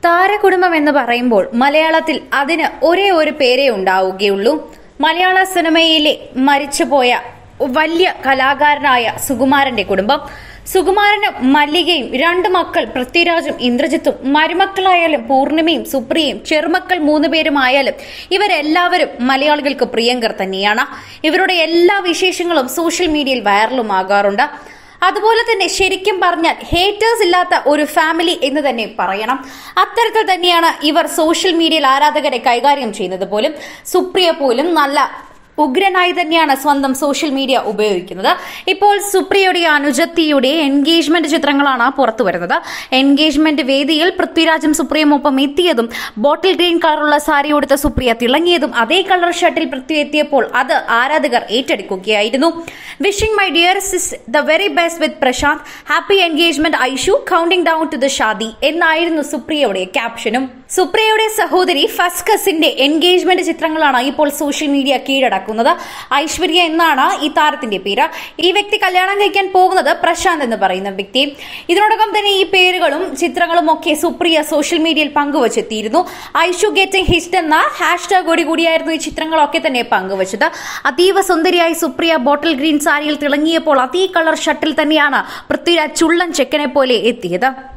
താരകുടുംബം എന്ന് പറയുമ്പോൾ മലയാളത്തിൽ അതിന് ഒരേ ഒരു പേരേ ഉണ്ടാവുകയുള്ളൂ. മലയാള സിനിമയിലെ മരിച്ചുപോയ വലിയ കലാകാരനായ സുകുമാരന്റെ കുടുംബം. സുകുമാരനും മല്ലികയും രണ്ട് മക്കൾ പൃഥ്വിരാജും ഇന്ദ്രജിത്തും, മരുമക്കളായാലും പൂർണിമയും സുപ്രിയയും, ചെറുമക്കൾ 3 പേരുമായാലും ഇവരെല്ലാവരും മലയാളികൾക്ക് പ്രിയങ്കർ തന്നെയാണ്. ഇവരുടെ എല്ലാ വിശേഷങ്ങളും സോഷ്യൽ മീഡിയയിൽ വൈറലുമാകാറുണ്ട്. അതുപോലെ തന്നെ ശരിക്കും പറഞ്ഞാൽ ഹേറ്റേഴ്സ് ഇല്ലാത്ത ഒരു ഫാമിലി എന്ന് തന്നെ പറയണം. അത്തരത്തിൽ തന്നെയാണ് ഇവർ സോഷ്യൽ മീഡിയയിൽ ആരാധകരെ കൈകാര്യം ചെയ്യുന്നത് പോലും. സുപ്രിയ പോലും നല്ല ഉഗ്രനായി തന്നെയാണ് സ്വന്തം സോഷ്യൽ മീഡിയ ഉപയോഗിക്കുന്നത്. ഇപ്പോൾ സുപ്രിയയുടെ അനുജത്തിയുടെ എൻഗേജ്മെന്റ് ചിത്രങ്ങളാണ് പുറത്തു വരുന്നത്. എൻഗേജ്മെന്റ് വേദിയിൽ പൃഥ്വിരാജും സുപ്രിയയും ഒപ്പം എത്തിയതും ബോട്ടിൽ ഗ്രീൻ കളറുള്ള സാരി ഉടുത്ത സുപ്രിയ തിളങ്ങിയതും അതേ കളർ ഷർട്ടിൽ പൃഥ്വി എത്തിയപ്പോൾ അത് ആരാധകർ ഏറ്റെടുക്കുകയായിരുന്നു. Wishing my dear sis the very best with Prashanth, happy engagement Aishu, counting down to the shaadi എന്നായിരുന്നു സുപ്രിയയുടെ ക്യാപ്ഷനും. സുപ്രിയയുടെ സഹോദരി ഫസ്കസിന്റെ എൻഗേജ്മെന്റ് ചിത്രങ്ങളാണ് ഇപ്പോൾ സോഷ്യൽ മീഡിയ കീഴടക്കുന്നത്. ഐശ്വര്യ എന്നാണ് ഈ താരത്തിന്റെ പേര്. ഈ വ്യക്തി കല്യാണം കഴിക്കാൻ പോകുന്നത് പ്രശാന്ത് എന്ന് പറയുന്ന വ്യക്തി. ഇതിനോടകം തന്നെ ഈ പേരുകളും ചിത്രങ്ങളും ഒക്കെ സുപ്രിയ സോഷ്യൽ മീഡിയയിൽ പങ്കുവച്ചെത്തിയിരുന്നു. ഐഷു ഗെറ്റിംഗ് ഹിറ്റ് എന്ന ഹാഷ്ടാഗോടി കൂടിയായിരുന്നു ഈ ചിത്രങ്ങളൊക്കെ തന്നെ പങ്കുവച്ചത്. അതീവ സുന്ദരിയായി സുപ്രിയ ബോട്ടിൽ ഗ്രീൻ സാരിയിൽ തിളങ്ങിയപ്പോൾ അതേ കളർ ഷർട്ടിൽ തന്നെയാണ് പൃഥ്വിരാജ് ചുള്ളൻ ചെക്കനെ പോലെ എത്തിയത്.